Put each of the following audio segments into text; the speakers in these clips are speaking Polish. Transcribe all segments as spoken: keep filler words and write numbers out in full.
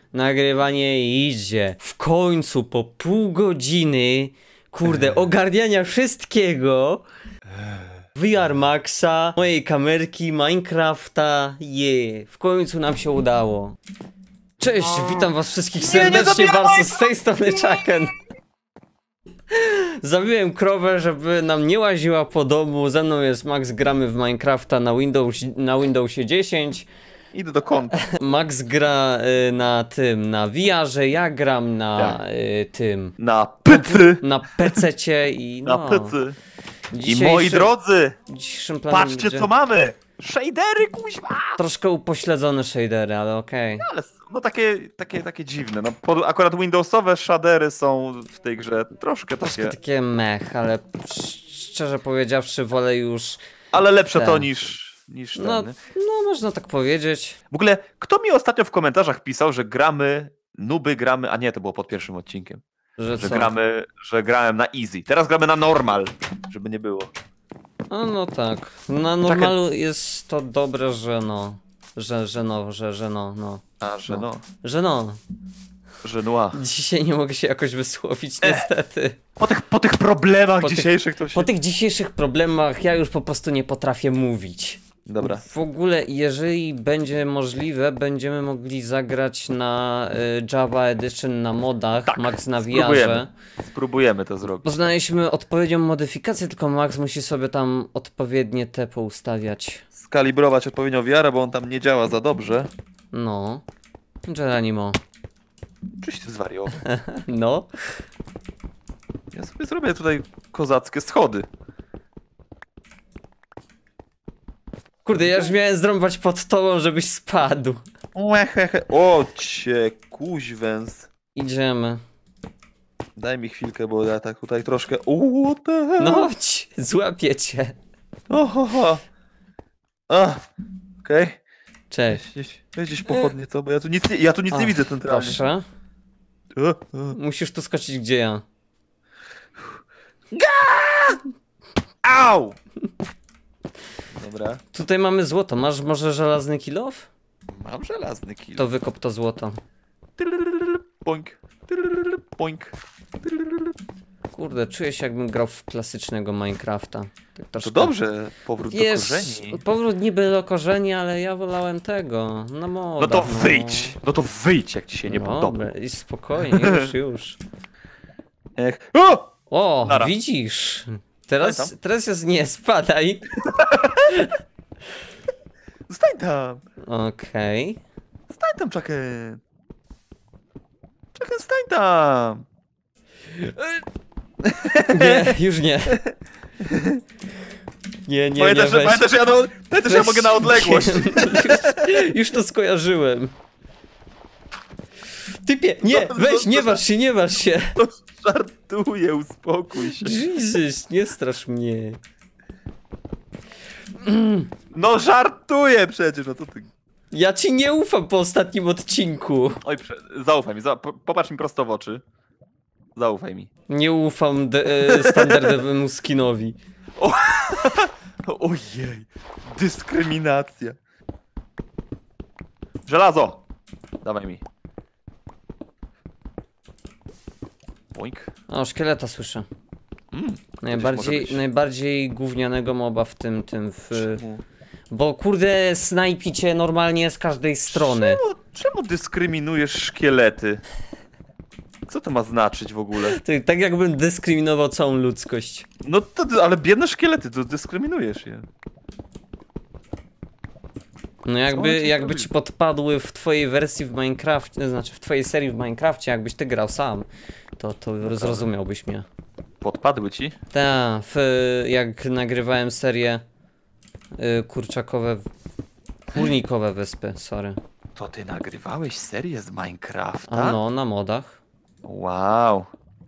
nagrywanie idzie. W końcu po pół godziny, kurde, ogarniania wszystkiego. V R Maxa, mojej kamerki, Minecrafta, je, yeah. W końcu nam się udało. Cześć, witam was wszystkich serdecznie bardzo z tej strony Chaken. Zabiłem krowę, żeby nam nie łaziła po domu. Ze mną jest Max, gramy w Minecrafta na, Windows, na Windowsie dziesięć. Idę do kąta. Max gra y, na tym, na V R-ze, ja gram na y, tym. Na pycy! Na pececie i no. Na pycy. Dzisiejszy, I moi drodzy, dzisiejszym planem patrzcie będzie... co mamy! Shadery, kuźwa! Troszkę upośledzone shadery, ale okej. Okay. No, ale no takie, takie, takie dziwne. No, pod, akurat Windowsowe shadery są w tej grze troszkę takie... Troszkę takie mech, ale szczerze powiedziawszy wolę już... Ale lepsze ten. to niż... niż ten, no, nie? no, można tak powiedzieć. W ogóle, kto mi ostatnio w komentarzach pisał, że gramy, nuby gramy, a nie, to było pod pierwszym odcinkiem. Że, Że co? gramy, że grałem na easy. Teraz gramy na normal, żeby nie było. No, no tak. Na normalu Czekaj. Jest to dobre, że no. Że, że no, że, że no, no. A, że no. no. Że no. Że no. Dzisiaj nie mogę się jakoś wysłowić, niestety. Po tych, po tych problemach po dzisiejszych tych, to się... Po tych dzisiejszych problemach ja już po prostu nie potrafię mówić. Dobra. W ogóle, jeżeli będzie możliwe, będziemy mogli zagrać na y, Java Edition na modach, tak, Max na V R-ze. Spróbujemy. Spróbujemy to zrobić. Poznaliśmy odpowiednią modyfikację, tylko Max musi sobie tam odpowiednie te poustawiać. Skalibrować odpowiednio V R, bo on tam nie działa za dobrze. No. Geronimo. Czyś ty zwariował. No. Ja sobie zrobię tutaj kozackie schody. Kurde, ja już miałem zrąbać pod tobą, żebyś spadł. Łehehe. O cię, kuźwęs. Idziemy. Daj mi chwilkę, bo ja tak tutaj troszkę... O, te... No chodź, złapię cię. Ohoho. A, okej. Okay. Cześć. Gdzieś, gdzieś pochodnie, co? Bo ja tu nic nie, ja tu nic o, nie widzę centralnie. Proszę. O, o. Musisz tu skoczyć, gdzie ja. Ga! Au! Dobra. Tutaj mamy złoto. Masz może żelazny kilof? Mam żelazny kilof. To wykop to złoto. Boink. Boink. Kurde, czuję się jakbym grał w klasycznego Minecrafta. Tak troszkę... To dobrze, powrót Jest, do korzeni. Powrót niby do korzeni, ale ja wolałem tego, na moda. No to wyjdź, no to wyjdź, jak ci się nie no, podoba. I spokojnie, już, już. Ech. O! O, Nara. widzisz? Teraz, teraz jest nie, spadaj. Stań tam. Okej. Okay. Stań tam, Chaken. Chaken, stań tam. Nie, już nie. Nie, nie, pamiętasz, nie, weź. Pamiętasz, że ja, no, pamiętasz, że ja mogę na odległość. już, już to skojarzyłem. Typie, nie, no, weź, no, nie waż się, nie waż się. To żartuję, uspokój się. Jezus, nie strasz mnie. No żartuję przecież, no co ty... Ja ci nie ufam po ostatnim odcinku. Oj, prze... zaufaj mi, za... popatrz mi prosto w oczy. Zaufaj mi. Nie ufam e, standardowemu skinowi. O... Ojej, dyskryminacja. Żelazo! Dawaj mi. Boink. O, szkieleta słyszę. Mm, najbardziej, najbardziej gównianego moba w tym, tym w... Czemu? Bo kurde, snajpi cię normalnie z każdej strony. Czemu, czemu dyskryminujesz szkielety? Co to ma znaczyć w ogóle? To, tak jakbym dyskryminował całą ludzkość. No to, ale biedne szkielety, to dyskryminujesz je. No jakby, jakby ci podpadły w twojej wersji w Minecrafcie, znaczy w twojej serii w Minecrafcie, jakbyś ty grał sam, to, to zrozumiałbyś mnie. Podpadły ci? Tak, jak nagrywałem serię y, kurczakowe, górnikowe wyspy, sorry. To ty nagrywałeś serię z Minecrafta? A no, na modach. Wow.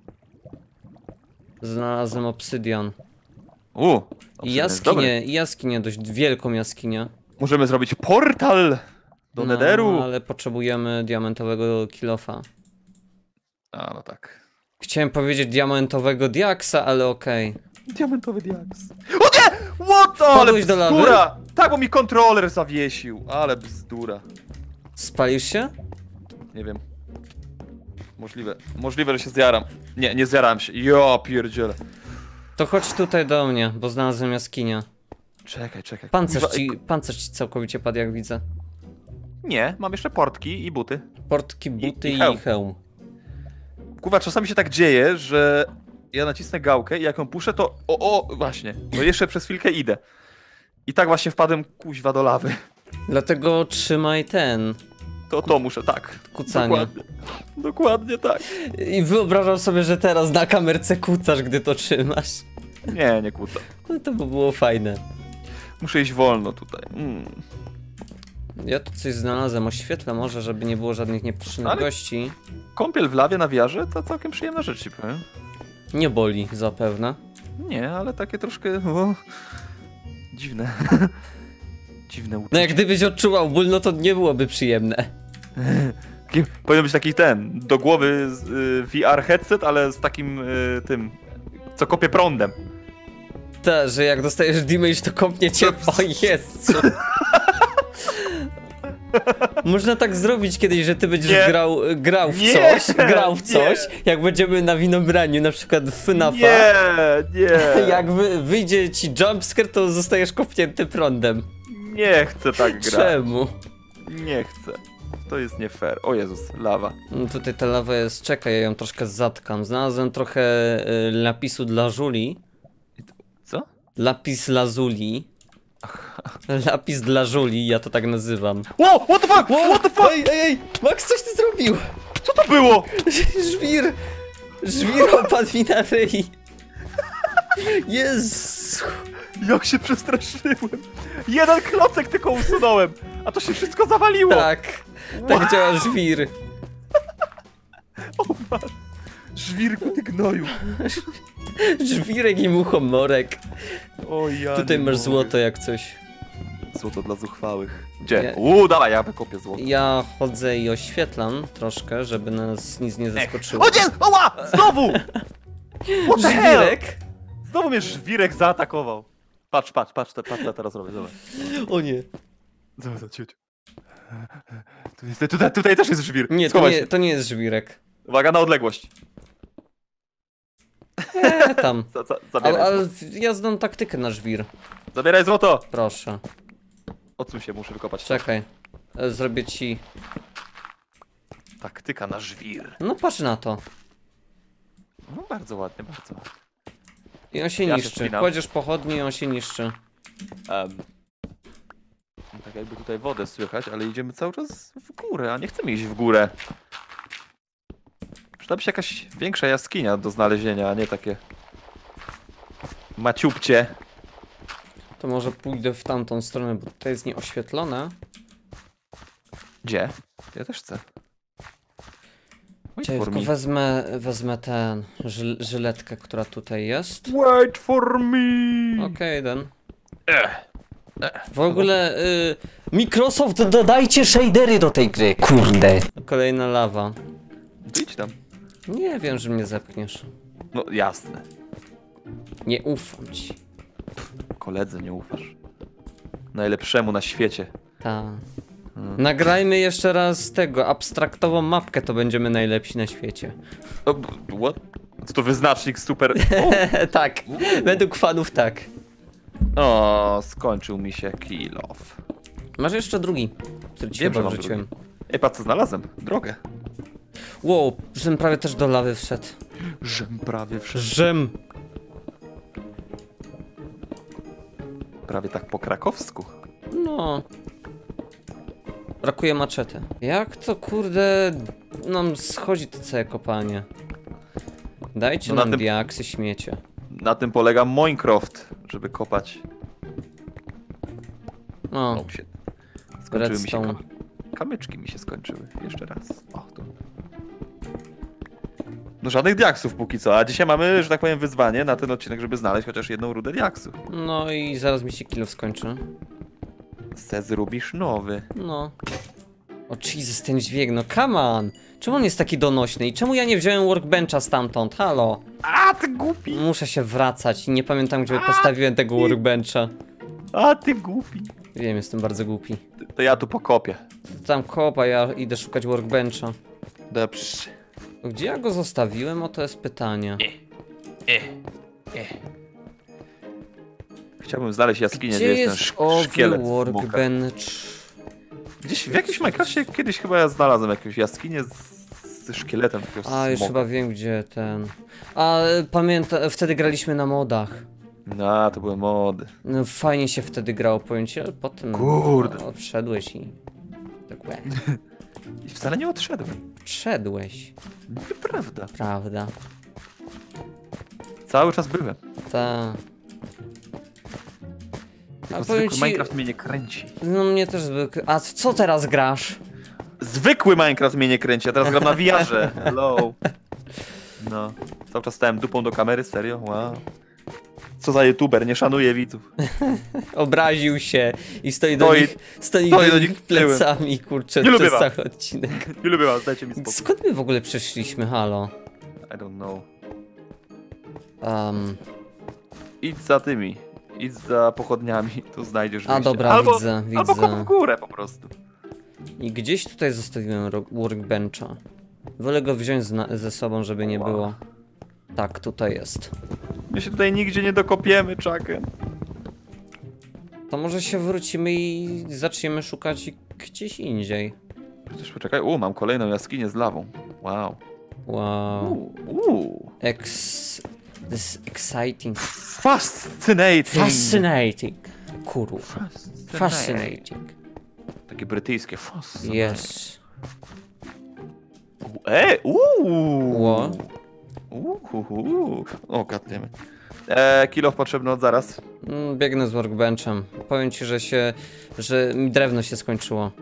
Znalazłem obsydian. U, I jaskinię, i jaskinię, dość wielką jaskinię. Możemy zrobić portal do no, Netheru. Ale potrzebujemy diamentowego kilofa. A, no tak. Chciałem powiedzieć diamentowego diaksa, ale okej. Okay. Diamentowy diaks. O nie! What the? Ale do lawy? bzdura! Tak, bo mi kontroler zawiesił. Ale bzdura. Spalisz się? nie wiem. Możliwe, możliwe, że się zjaram. Nie, nie zjarałem się. Jo, pierdziele. To chodź tutaj do mnie, bo znalazłem jaskinię. Czekaj, czekaj. Pancerz Kuźwa- ci, pancerz ci całkowicie padł, jak widzę. Nie, mam jeszcze portki i buty. Portki, buty i i, hełm. hełm. Kurwa, czasami się tak dzieje, że ja nacisnę gałkę i jak ją puszę, to o, o, właśnie, no jeszcze przez chwilkę idę. I tak właśnie wpadłem, kuźwa, do lawy. Dlatego trzymaj ten, To to muszę, tak. kucanie. Dokładnie, dokładnie tak. I wyobrażam sobie, że teraz na kamerce kucasz, gdy to trzymasz. Nie, nie kłócę. No to by było fajne. Muszę iść wolno tutaj. Mm. Ja tu coś znalazłem, oświetlę może, żeby nie było żadnych nieprzyjemnych Ale- gości. Kąpiel w lawie na wiarze to całkiem przyjemna rzecz, ci powiem. Nie boli zapewne. Nie, ale takie troszkę, o, dziwne. Dziwne uczucie. No jak gdybyś odczuwał ból, no to nie byłoby przyjemne. Taki- Powinien być taki ten, do głowy z, y, V R headset, ale z takim y, tym, co kopie prądem. Ta, że jak dostajesz damage, to kopnie cię. O Jezu. Można tak zrobić kiedyś, że ty będziesz Nie. grał, grał w Nie. coś, grał w Nie. coś, jak będziemy na winobraniu, na przykład w FNAFa. Nie, nie. Jak wy, wyjdzie ci jumpscare, to zostajesz kopnięty prądem. Nie chcę tak grać. Czemu? Nie chcę. To jest nie fair. O Jezus, lawa. No tutaj ta lawa jest, czekaj, ja ją troszkę zatkam. Znalazłem trochę y, lapisu dla żuli. Co? Lapis lazuli. Lapis dla żuli, ja to tak nazywam. Wow, what the fuck, what the fuck? Ej, ej, ej, Max, coś ty zrobił! Co to było? Żwir! Żwir opadł mi na ryj! Jezu! Jak się przestraszyłem. Jeden klocek tylko usunąłem, a to się wszystko zawaliło. Tak, tak działa żwir. O man. Żwirku, ty gnoju. Żwirek i muchomorek. O ja Tutaj nie masz mogę. złoto jak coś. Złoto dla zuchwałych. Gdzie? Ja- Uuu, dawaj, ja wykopię złoto. Ja chodzę i oświetlam troszkę, żeby nas nic nie zaskoczyło. O nie! Oła! Znowu! What the hell? Żwirek? Znowu mnie żwirek zaatakował. Patrz, patrz, patrz, te- patrz co ja teraz robię, zobacz. O nie. Zobacz, zobacz, ciut. Tu jest, tutaj, tutaj też jest żwir. Nie, to Schowaj nie, się. to nie jest żwirek. Uwaga, na odległość. Nie, tam. Za, za, zabieraj, Ale, ale złoto. ja znam taktykę na żwir. zabieraj złoto! Proszę. Odsuń się, muszę wykopać. Czekaj. E, Zrobię ci... Taktyka na żwir. No patrz na to. No bardzo ładnie, bardzo ładnie. I on się Ja się niszczy. spinam. Kładziesz pochodni i on się niszczy. Um, tak jakby tutaj wodę słychać, ale idziemy cały czas w górę, a nie chcemy iść w górę. Przydałaby się jakaś większa jaskinia do znalezienia, a nie takie maciubcie. To może pójdę w tamtą stronę, bo tutaj jest nieoświetlone. Gdzie? Ja też chcę. Wait Czekaj, for tylko me. wezmę, wezmę ten żyl, żyletkę, która tutaj jest. Wait for me! Okej, den. Ech. W ogóle y, Microsoft, dodajcie shadery do tej gry, kurde. Kolejna lawa. To idź tam. Nie wiem, że mnie zepchniesz. No jasne. Nie ufam ci. Koledze nie ufasz. Najlepszemu na świecie. Ta. Hmm. Nagrajmy jeszcze raz tego, abstraktową mapkę, to będziemy najlepsi na świecie. O, b- what? Co to wyznacznik super... Tak, według fanów tak. O, skończył mi się kill off. Masz jeszcze drugi, który ci Wiem, chyba że mam wrzuciłem. Ej, patrz co znalazłem. Drogę. Wow, żem prawie też do lawy wszedł. Żem prawie wszedł. Żem. Prawie tak po krakowsku. No. Brakuje maczety. Jak to kurde nam schodzi to całe kopanie? Dajcie No na nam tym- diaksy, śmiecie. Na tym polega Minecraft, żeby kopać. O, O, shit. Skończyły mi się redstone. kam kamyczki mi się skończyły. Jeszcze raz. O, tu. No żadnych diaksów póki co, a dzisiaj mamy, że tak powiem, wyzwanie na ten odcinek, żeby znaleźć chociaż jedną rudę diaksu. No i zaraz mi się kilo skończy. Se zrobisz nowy. No. O Jesus, ten dźwięk, no come on! Czemu on jest taki donośny i czemu ja nie wziąłem workbencha stamtąd? Halo? A, ty głupi! Muszę się wracać i nie pamiętam, gdzie postawiłem tego workbencha. A, ty głupi! Wiem, jestem bardzo głupi. To ja tu pokopię. Tam kopa, ja idę szukać workbencha. Dobrze. Gdzie ja go zostawiłem? O, to jest pytanie. E, e. Chciałbym znaleźć jaskinię, Gdzie gdzie jest ten jest szk owy szkielet smoka. workbench? Gdzieś w jakimś Minecrafcie kiedyś chyba ja znalazłem jakąś jaskinię z, ze szkieletem takiego A, już smoka. chyba wiem, gdzie ten... A, pamiętam, wtedy graliśmy na modach. No, to były mody. No, fajnie się wtedy grało, powiem ci, ale potem... Kurde. No, odszedłeś i... Tak łe. I wcale nie odszedłem. Odszedłeś. Nieprawda. Prawda. Cały czas byłem. Ta... Tylko A powiem zwykły ci- Minecraft mnie nie kręci. No mnie też zwykle... A co teraz grasz? Zwykły Minecraft mnie nie kręci, a teraz gram na V R-ze. Hello. No. Cały czas stałem dupą do kamery, serio? Wow. Co za youtuber, nie szanuje widzów. Obraził się i stoi, do Stoi- nich, stoi, stoi do do nich nich tyłem. plecami, kurczę, Nie lubię przez was. cały odcinek. Nie lubię was, dajcie mi spokój. Skąd my w ogóle przeszliśmy, halo? I don't know. Um, Idź za tymi. Idź za pochodniami, tu znajdziesz a wyjście. dobra, albo, widzę, Albo kop w widzę. górę po prostu. I gdzieś tutaj zostawiłem ro- workbencha. Wolę go wziąć zna- ze sobą, żeby nie Wow. było. Tak, tutaj jest. My się tutaj nigdzie nie dokopiemy, Chucken. To może się wrócimy i zaczniemy szukać gdzieś indziej. Przecież poczekaj, u, mam kolejną jaskinię z lawą. Wow. Wow. U, u. Ex... This is exciting. Fascinating. Fascinating. Kurwa. Fascinating. Fascinating. Takie brytyjskie. Fascinating. Yes. E, uuu. Ło. Uhuhu. O, goddammit. E, kilof potrzebny od zaraz. Mm, Biegnę z workbenchem. Powiem ci, że się... że mi drewno się skończyło.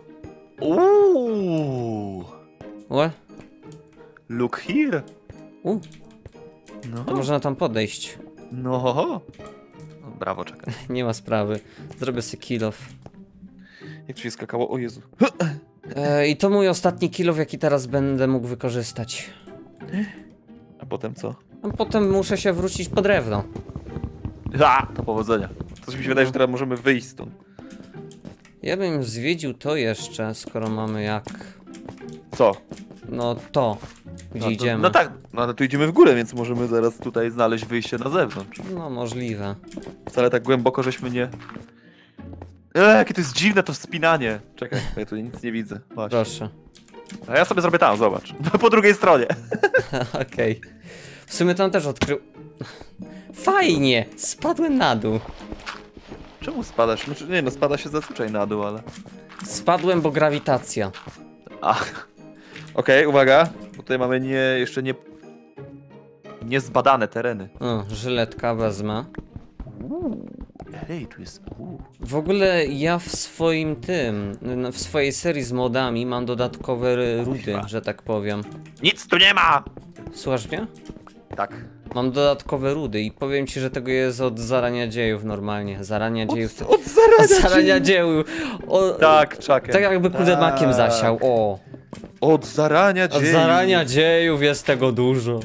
Uuu. Ło? Look here. U, No. to można tam podejść. No. No, brawo, czekaj. Nie ma sprawy. Zrobię sobie kill off. Jak tu się skakało? O Jezu. E, I to mój ostatni kill off, jaki teraz będę mógł wykorzystać. A potem co? A potem muszę się wrócić po drewno. Ha! To powodzenia. To mi się wydaje, że teraz możemy wyjść stąd. Ja bym zwiedził to jeszcze, skoro mamy jak... Co? No to, gdzie No, to, idziemy. no tak, no ale tu idziemy w górę, więc możemy zaraz tutaj znaleźć wyjście na zewnątrz. No możliwe. Wcale tak głęboko, żeśmy nie... Eee, jakie to jest dziwne to wspinanie. Czekaj, ja tu nic nie widzę. Właśnie. Proszę. A ja sobie zrobię tam, zobacz. Po drugiej stronie. Okej. W sumie tam też odkrył... Fajnie! Spadłem na dół. Czemu spadasz? Znaczy, nie no, spada się zazwyczaj na dół, ale... Spadłem, bo grawitacja. Ach. Okej, uwaga. Bo tutaj mamy nie, jeszcze nie... niezbadane tereny. O, żyletka wezmę. Uuu. Hej, tu jest... Uuu. W ogóle ja w swoim tym, no, w swojej serii z modami mam dodatkowe rudy, że tak powiem. Nic tu nie ma! Słuchasz mnie? Tak. Mam dodatkowe rudy i powiem ci, że tego jest od zarania dziejów normalnie. Zarania dziejów. Od, od zarania, Od zarania dzieł. O, Tak, czakiem. tak jakby kudemakiem zasiał. O. Od zarania Od dziejów. zarania dziejów jest tego dużo.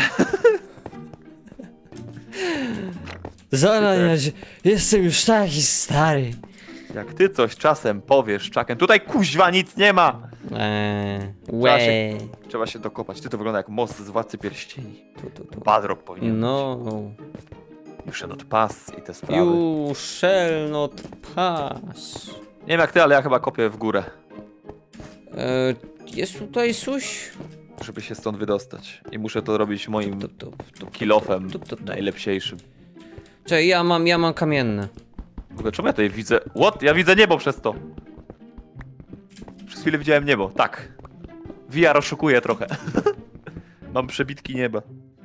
Zarania dzie... Jestem już taki stary. Jak ty coś czasem powiesz, czakiem, tutaj kuźwa nic nie ma! Eee, łe. Trzeba się dokopać. Ty to wygląda jak most z Władcy Pierścieni. Tu, tu, tu. Badrok powinien No. być. Już not pass i te sprawy. You shall not pass. Nie wiem jak ty, ale ja chyba kopię w górę, E, jest tutaj coś? żeby się stąd wydostać. I muszę to robić moim Tup, tup, tup, kilofem tup, tup, tup. najlepsiejszym. Czekaj, ja mam, ja mam kamienne. W ogóle czemu ja tutaj widzę... What? Ja widzę niebo przez to. Przez chwilę widziałem niebo, tak. V R oszukuje trochę. Mam przebitki nieba.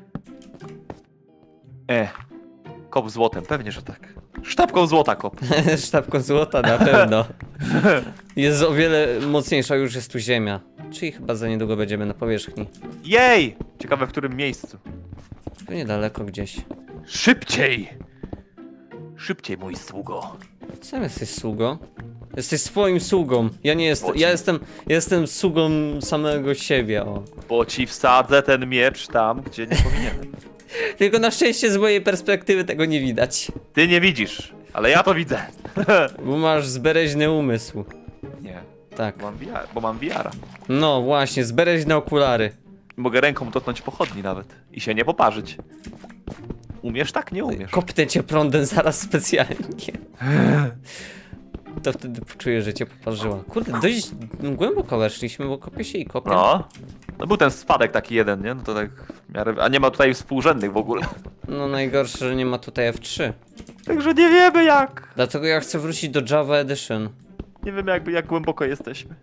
E. Kop złotem, pewnie, że tak. Sztabką złota kop. Sztabką złota na pewno. Jest o wiele mocniejsza, już jest tu ziemia. Czyli chyba za niedługo będziemy na powierzchni. Jej! Ciekawe w którym miejscu. Pewnie daleko gdzieś. Szybciej! Szybciej, mój sługo. Sam jesteś sługo? Jesteś swoim sługą. Ja nie jestem. Bocik. Ja jestem. Jestem sługą samego siebie, o. Bo ci wsadzę ten miecz tam, gdzie nie powinienem. Tylko na szczęście z mojej perspektywy tego nie widać. Ty nie widzisz. Ale ja to widzę. Bo masz zbereźny umysł. Nie, Tak. bo mam V R, bo mam V R-a. No właśnie, zbereźne okulary. Mogę ręką dotknąć pochodni nawet i się nie poparzyć. Umiesz tak? Nie umiesz. Kopnę cię prądem zaraz specjalnie. To wtedy poczuję, że cię poparzyła. Kurde, dość głęboko weszliśmy, bo kopię się i kopię. No. No był ten spadek taki jeden, nie? No to tak w miarę... A nie ma tutaj współrzędnych w ogóle. No najgorsze, że nie ma tutaj F trzy. Także nie wiemy jak. Dlatego ja chcę wrócić do Java Edition. Nie wiemy jakby jak głęboko jesteśmy.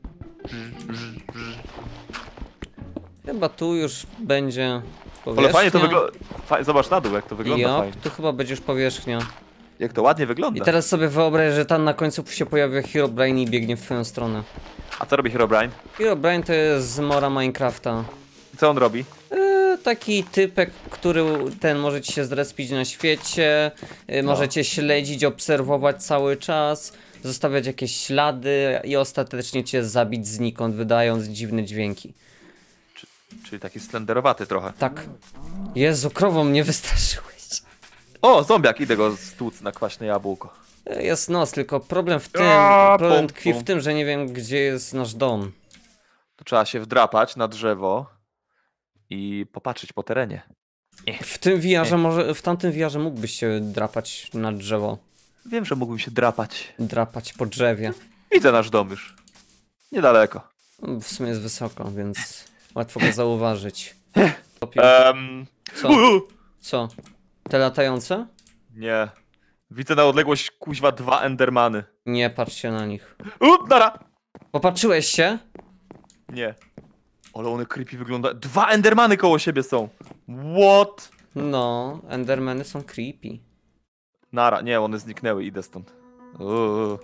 Chyba tu już będzie powierzchnia. Ale fajnie to wygląda. Zobacz na dół jak to wygląda Jo, fajnie. tu chyba będzie już powierzchnia. Jak to ładnie wygląda. I teraz sobie wyobraź, że tam na końcu się pojawia Herobrine i biegnie w twoją stronę. A co robi Herobrine? Herobrine to jest z mora Minecrafta. Co on robi? Yy, taki typek, który ten może ci się zrespić na świecie, yy, No. może cię śledzić, obserwować cały czas, zostawiać jakieś ślady i ostatecznie cię zabić znikąd, wydając dziwne dźwięki. Czyli taki slenderowaty trochę. Tak. Jezu, krową mnie wystraszyłeś. O, zombiak, idę go stłuc na kwaśne jabłko. Jest noc, tylko problem w tym, A, problem pum, tkwi w pum. tym, że nie wiem, gdzie jest nasz dom. To trzeba się wdrapać na drzewo i popatrzeć po terenie. W tym wiarze może, w tamtym wiarze mógłbyś się drapać na drzewo. Wiem, że mógłbym się drapać. Drapać po drzewie. Widzę nasz dom już. Niedaleko. W sumie jest wysoko, więc łatwo go zauważyć. Um... Co? Co? Te latające? Nie. Widzę na odległość kuźwa dwa endermany. Nie patrz się na nich. Up, nara! Popatrzyłeś się? Nie. Ale one creepy wygląda. Dwa endermany koło siebie są. What? No, endermany są creepy. Nara, nie, one zniknęły, idę stąd. Uuu.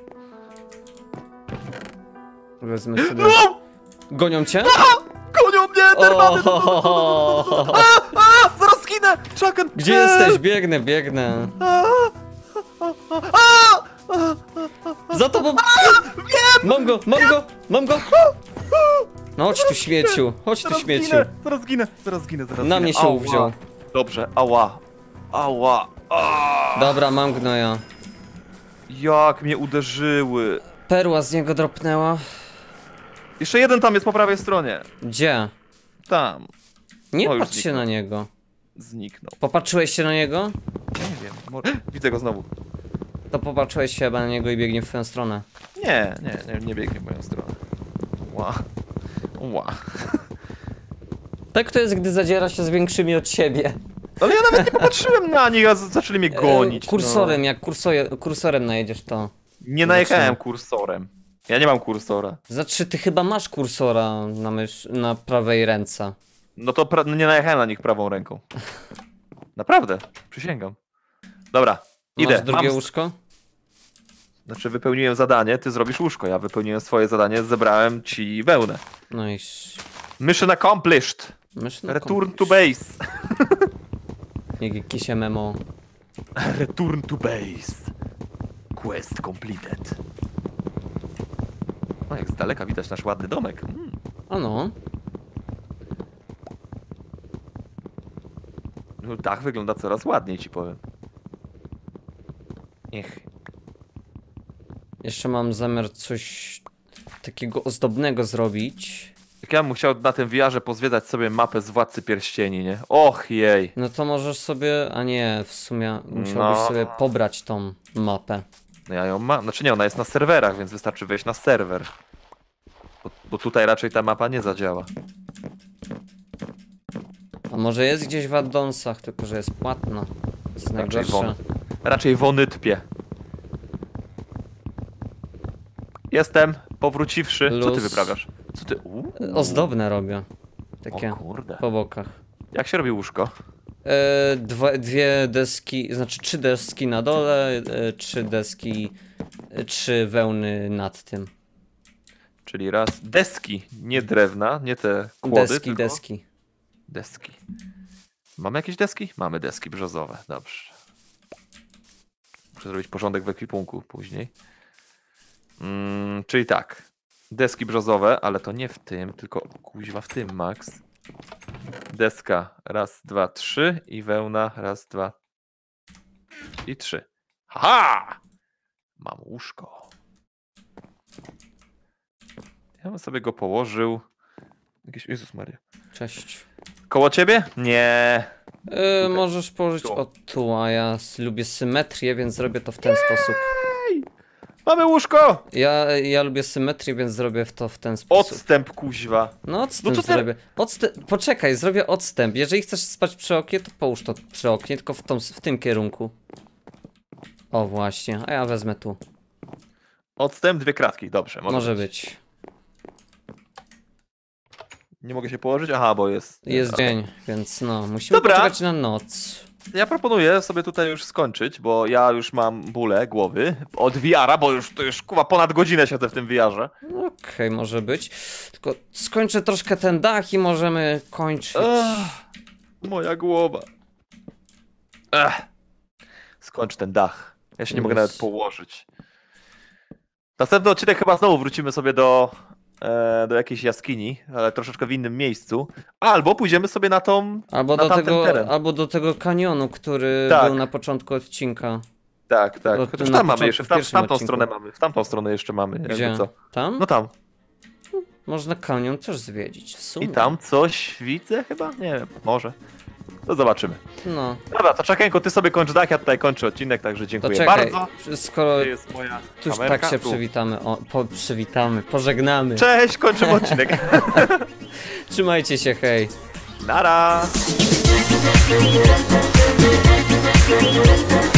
Wezmę sobie... No! Gonią cię? Gonią mnie endermany! O, A, a, zaraz skinę! Chucken! gdzie jesteś? Biegnę, biegnę. Za tobą! Mam go, mam go, mam go! No chodź tu śmieciu, chodź tu Zaraz śmieciu. zginę, zaraz zginę, zaraz zginę, zaraz Na zginę. mnie się Ała. uwziął. Dobrze, ała. Ała. Ała. Dobra, mam gnoja. Jak mnie uderzyły. Perła z niego dropnęła. Jeszcze jeden tam jest po prawej stronie. Gdzie? Tam. Nie O, już patrz się zniknął. na niego. Zniknął. Popatrzyłeś się na niego? Nie wiem. Może... Widzę go znowu. To popatrzyłeś się chyba na niego i biegnie w twoją stronę. Nie, nie, nie, nie biegnie w moją stronę. Ła. Ła. Tak to jest, gdy zadziera się z większymi od siebie. Ale ja nawet nie popatrzyłem na nich, a z- zaczęli mnie gonić. E, kursorem, no. jak kursoje, kursorem najedziesz to. Nie najechałem kursorem. Ja nie mam kursora. Znaczy, ty chyba masz kursora na, mysz, na prawej ręce. No to pra- nie najechałem na nich prawą ręką. Naprawdę, przysięgam. Dobra, idę. Masz drugie Mam... łóżko? Znaczy wypełniłem zadanie, ty zrobisz łóżko. Ja wypełniłem swoje zadanie, zebrałem ci wełnę. No i... sz- Mission accomplished. Mysz na Return kom- to base. Jak jakiś M M O. Return to base. Quest completed. O, jak z daleka widać nasz ładny domek. Mm. O no. No, tak wygląda coraz ładniej, ci powiem. Niech. Jeszcze mam zamiar coś takiego ozdobnego zrobić. Jak ja bym chciał na tym V R-ze pozwiedzać sobie mapę z Władcy Pierścieni, nie? Och jej. No to możesz sobie... A nie, w sumie musiałbyś No. sobie pobrać tą mapę. No ja ją mam. Znaczy nie, ona jest na serwerach, więc wystarczy wejść na serwer. Bo, bo tutaj raczej ta mapa nie zadziała. A może jest gdzieś w addonsach, tylko że jest płatna. To jest Raczej najgorsze. won. Raczej wonytpie. Jestem, powróciwszy. Co ty Luz. wyprawiasz? Co ty? Uuu. Ozdobne robię. Takie O kurde. po bokach. Jak się robi łóżko? E, dwa, dwie deski, znaczy trzy deski na dole, e, trzy deski, e, trzy wełny nad tym. Czyli raz deski, nie drewna, nie te kłody, Deski, tylko deski. deski. Mamy jakieś deski? Mamy deski brzozowe, dobrze. Muszę zrobić porządek w ekwipunku później. Mm, czyli tak, deski brzozowe, ale to nie w tym, tylko kuźwa w tym, Max. Deska, raz, dwa, trzy i wełna, raz, dwa i trzy. Haha! Mam łóżko. Ja bym sobie go położył. Jakiś... Jezus Maria. Cześć. Koło ciebie? Nie. Yy, możesz położyć Tu. o tu, a ja s- lubię symetrię, więc zrobię to w ten sposób. Mamy łóżko! Ja, ja lubię symetrię, więc zrobię w to w ten sposób. Odstęp kuźwa. No odstęp No to te- zrobię. Odstęp... Poczekaj, zrobię odstęp. Jeżeli chcesz spać przy oknie, to połóż to przy oknie, tylko w, tą, w tym kierunku. O właśnie, a ja wezmę tu. Odstęp, dwie kratki. Dobrze, może, Może być. być. Nie mogę się położyć? Aha, bo jest... Jest okej. dzień, więc no, musimy Dobra. poczekać na noc. Ja proponuję sobie tutaj już skończyć, bo ja już mam bólę głowy od V R-a, bo już to już kuwa ponad godzinę siedzę w tym V R-ze. Okej, może być. Tylko skończę troszkę ten dach i możemy kończyć. Ech, moja głowa. Ech. Skończ ten dach. Ja się nie mogę Jest. nawet położyć. Następny odcinek chyba znowu wrócimy sobie do, e, do jakiejś jaskini, ale troszeczkę w innym miejscu. Albo pójdziemy sobie na tą... Albo na do, tamten tego, teren. albo do tego kanionu, który Tak. był na początku odcinka. Tak, tak. Bo Chociaż na tam mamy początku, jeszcze, w, w tam, w pierwszym tamtą odcinku. stronę mamy. W tamtą stronę jeszcze mamy. jakby Gdzie? Co. Tam? No tam. Można kanion też zwiedzić. W sumie. I tam coś widzę chyba? Nie wiem, może. To zobaczymy. No, Dobra, to Czakenko, ty sobie kończ dach, ja tutaj kończę odcinek, także to dziękuję czekaj. bardzo. Skoro Gdzie jest moja tu już kamerka? tak się Tu. przywitamy. O, po, przywitamy, pożegnamy. Cześć, kończymy odcinek. Trzymajcie się, hej. Nara!